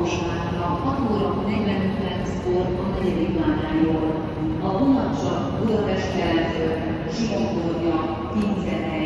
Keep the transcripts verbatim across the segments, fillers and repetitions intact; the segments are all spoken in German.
valóságra hat óra negyvenöt perckor a negyedik várányon. A vonat csak Budapest keletről, Zsivakorja, Pincerhely.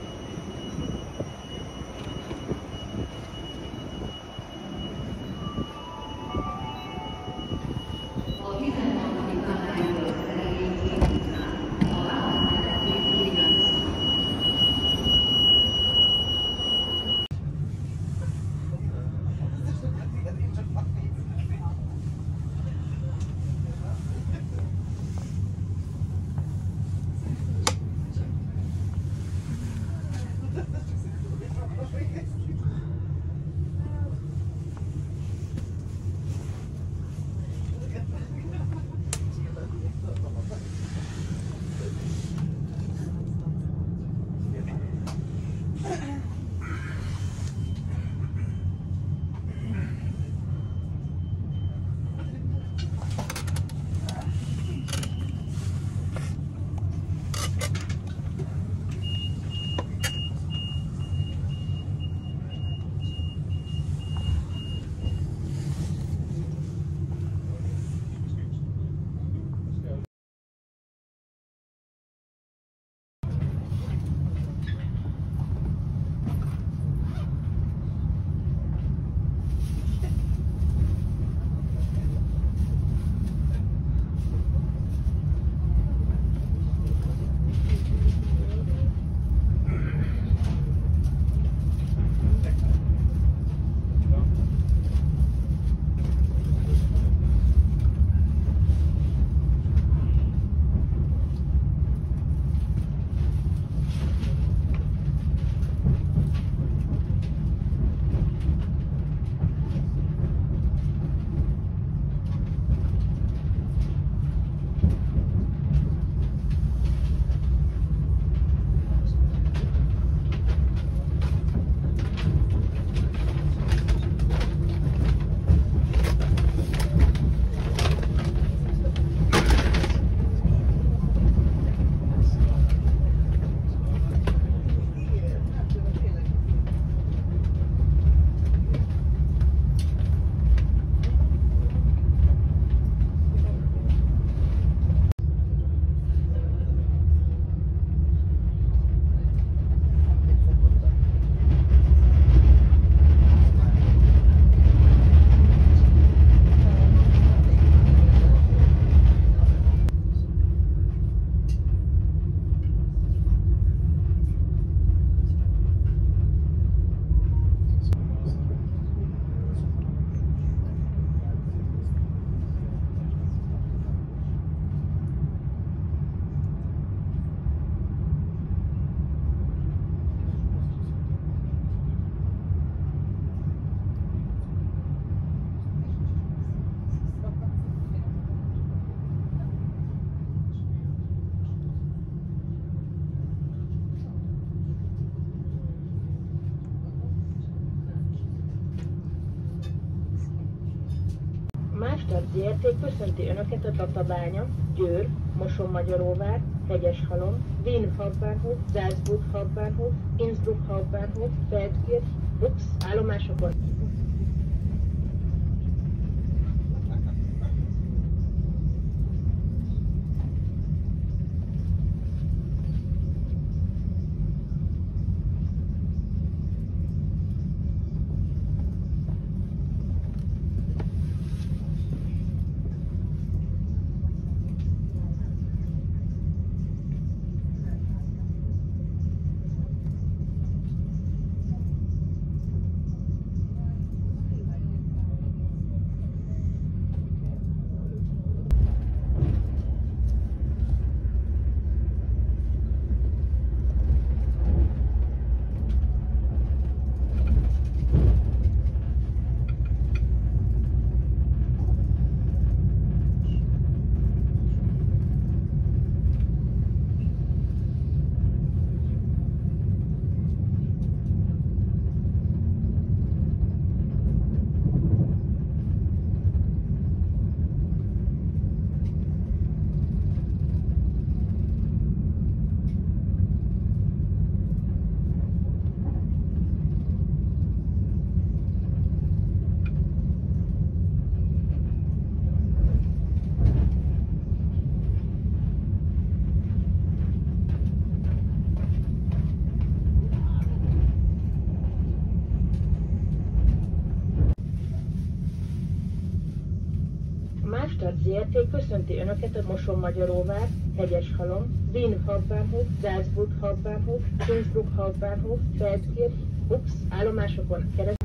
Mástad zé er té köszönti Önöket a Tatabánya, Győr, Moson-Magyaróvár, Hegyeshalom, Wien Hauptbahnhof, Salzburg Hauptbahnhof, Innsbruck Hauptbahnhof, Feldkirch, Bux állomásokon. Mástart zé er té köszönti Önöket a Moson-Magyaróvár, Hegyeshalom, Wien Hauptbahnhof, Salzburg Hauptbahnhof, Innsbruck Hauptbahnhof, Feldkirch, Bux állomásokon keresztül.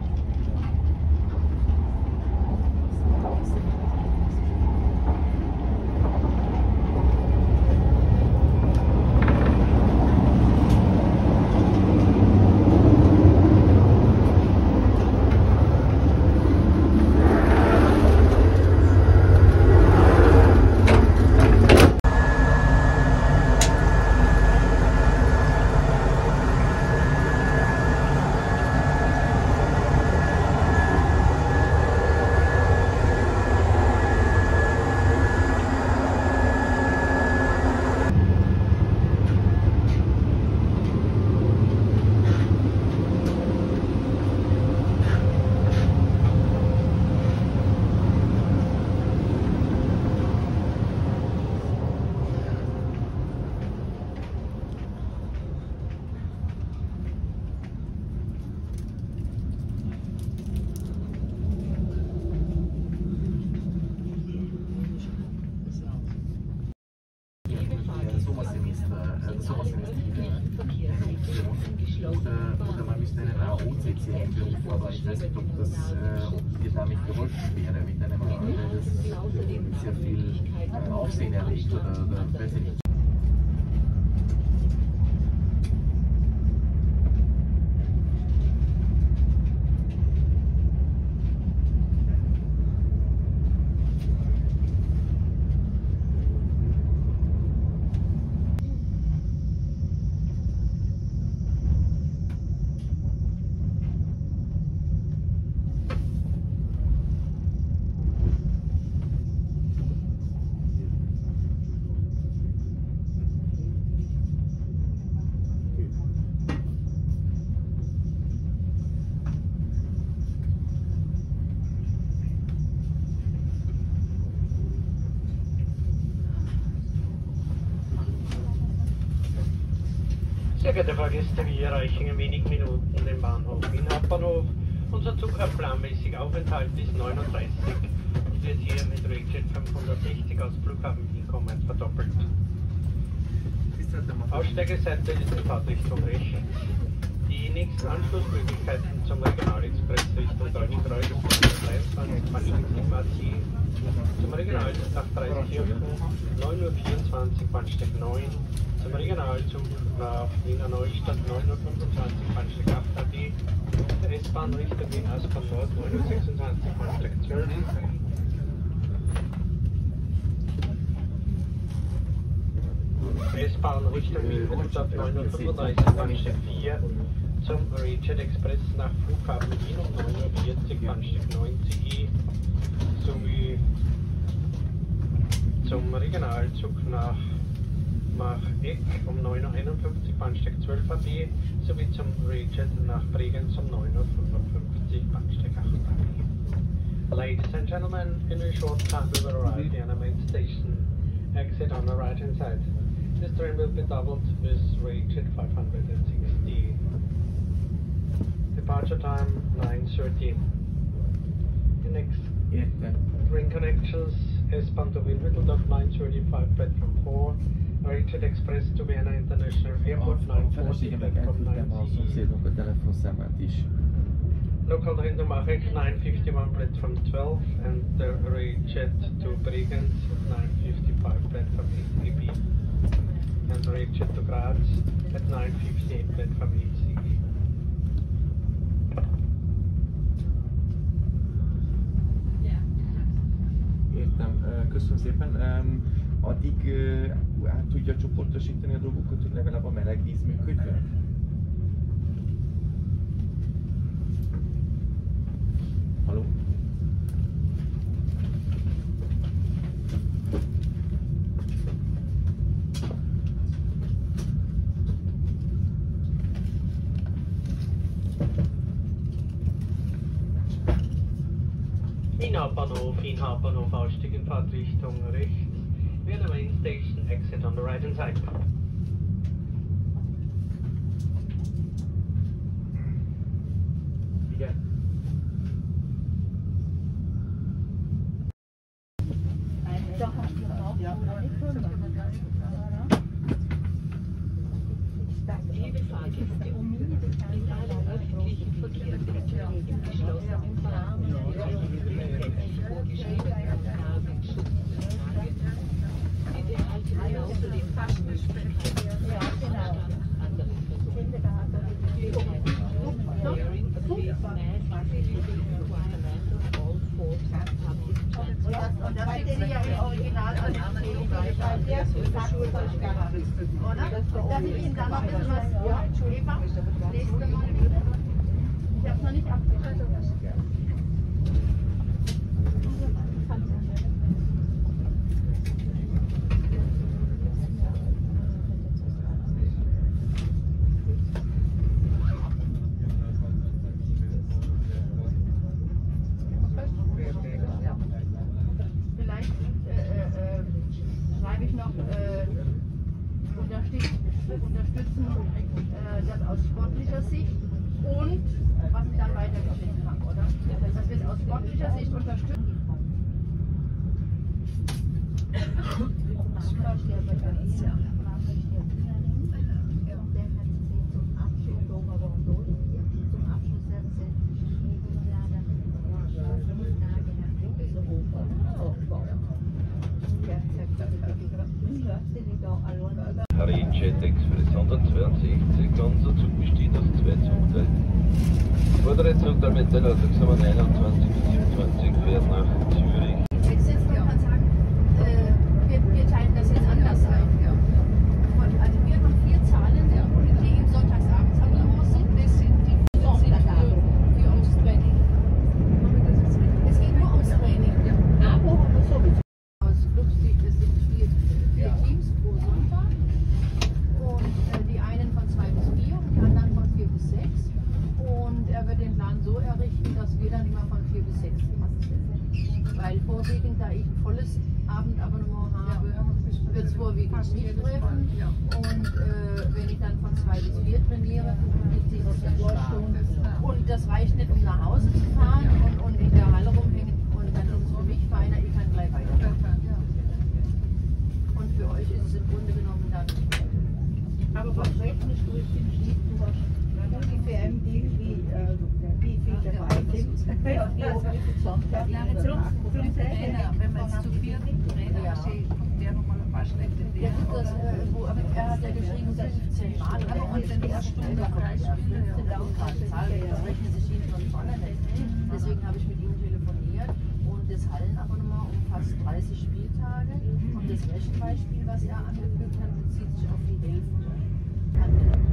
Oder man müsste einen A O C C berufen, aber ich weiß nicht, ob das äh, dir damit geholfen wäre mit einem A O C C, das sehr viel äh, Aufsehen erregt oder, oder weiß ich nicht. Sehr geehrte Fahrgäste, wir erreichen in wenigen Minuten den Bahnhof Wien Hauptbahnhof. Unser Zug hat planmäßig Aufenthalt bis neun Uhr dreißig und wird hier mit Railjet fünfhundertsechzig aus Flughafen Wien kommend verdoppelt. Aussteigeseite ist in Fahrtrichtung rechts. Die nächsten Anschlussmöglichkeiten zum Regionalexpress Richtung Deutschkreuz dreiundzwanzig Bahnsteig Martin, zum Regional nach Dreiskirchen neun Uhr vierundzwanzig Bahnsteig neun, zum Regionalzug nach Wiener Neustadt neun Uhr fünfundzwanzig Bahnsteig acht A D, der S-Bahn Richtung Wien Aspern Nord neun Uhr sechsundzwanzig Bahnsteig zwölf, S-Bahn Richtung Wien Neustadt neun Uhr fünfunddreißig Bahnsteig vier, zum Railjet Express nach Flughafen Wien um neun Uhr vierzig Bahnsteig neun C E, sowie zum Regionalzug nach Mach-Eck um neun Uhr einundfünfzig Bahnsteig zwölf A B sowie zum Railjet nach Bregenz um neun Uhr fünfundfünfzig Bahnsteig acht A B. Ladies and gentlemen, in a short time we will arrive at the main station. Exit on the right hand side. This train will be doubled with Railjet five hundred sixty. Departure time nine thirty. The next train connections: S-Bahn to Wimbledon nine thirty-five platform four, Railjet Express to Vienna International Airport nine forty platform nine C E. Local train to Mach-Eck nine fifty-one platform twelve and the Railjet to Bregenz nine fifty-five platform eight A B and Railjet to Graz at nine fifty-eight platform eight C E. Értem, köszönöm szépen. Addig át tudja csoportosítani a dolgokat, hogy legalább a meleg víz működjön? Haló? Wien Hauptbahnhof, Wien Hauptbahnhof, Ausstieg in Fahrtrichtung rechts. Vienna Main Station, exit on the right hand side. Igen. Da hast du auch ja. Liebe Fahrgäste, um in allen öffentlichen Verkehrsmitteln geschlossenen Rahmen die vorgeschriebenen Nahrungsschutz bitte halten Sie außerdem Fahrmöglichkeiten Ja, genau. andere Personen. Wearing a face mask is a requirement of all forms of public transport. Und das steht ja im Original an der oder? Dass ich Ihnen da noch ein bisschen was... Ja, Eva, lest du mal bitte. Ich habe es noch nicht abgeschlossen. Vielleicht äh, äh, schreibe ich noch äh, unterstützen äh, das aus sportlicher Sicht und was ich dann weitergeschrieben habe, oder? Dass wir es aus sportlicher Sicht unterstützen. Railjet Express hundertzweiundsechzig, unser Zug besteht aus zwei Zugteilen. Der vordere Zug der Metallautoxammer einundzwanzig bis siebenundzwanzig fährt nach Zürich. Jetzt man kann sagen, äh, wir, wir teilen das jetzt anders ein. Also wir haben vier Zahlen, die im Sonntagsabendsangebot sind. Das sind die Vormittagabend für ums Training. Es geht nur ums Training. Aber sowieso. Aus Flugsicht, das sind vier, vier Teams pro Sonntag. Und äh, die einen von zwei bis vier und die anderen von vier bis sechs. Und er wird den Plan so errichten, dass wir dann immer von vier bis sechs sind. Weil vorwiegend, da ich ein volles Abendabonnement habe, wird es vorwiegend mich treffen. Und äh, wenn ich dann von zwei bis vier trainiere, ist dieses Stunden. Und das reicht nicht, um nach Hause zu fahren und, und in der Halle rumhängen. Und dann ist es für mich feiner, ich kann gleich weiterfahren. Und für euch ist es im Grunde genommen dann. Aber was rechnest du jetzt im Schnitt? Du hast ungefähr im Ding, wie, äh, wie viel dabei sind. Ja, wie viel Sonntag. Wenn man jetzt zu viel Trainer ja. Der nochmal ein paar schlechte ja, das, äh, wo, aber er hat ja geschrieben, fünfzehn Mal. Und in der Stunde das rechnet sich hinten und vorne nicht. Deswegen habe ich mit ihm telefoniert und das Hallenabonnement umfasst dreißig Spieltage. Und das Rechenbeispiel, was er angefügt hat, bezieht sich auf die Hälfte.